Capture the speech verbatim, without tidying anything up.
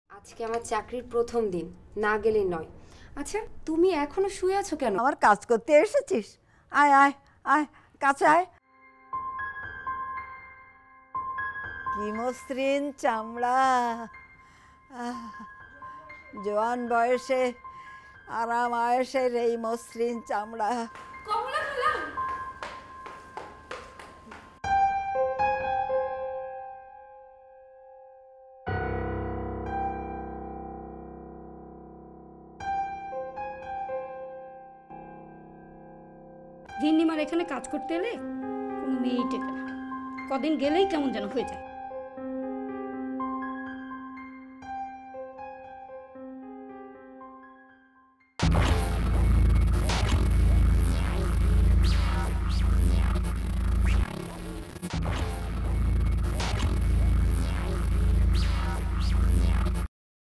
আজকে আমার চাকরির প্রথম দিন, না গেলেই নয়। আচ্ছা, তুমি এখনো শুয়ে আছো কেন? আমার কাজ করতে এসেছিস? আয় আয় আয়, কাছে আয়। কি মসৃণ চামড়া, জোয়ান বয়সে আরাম আয়েসের এই মসৃণ চামড়া। কমলা খালা, গিন্নিমার এখানে কাজ করতে এলে কোনো মেয়েই টেকে না, কদিন গেলেই কেমন যেন হয়ে যায়।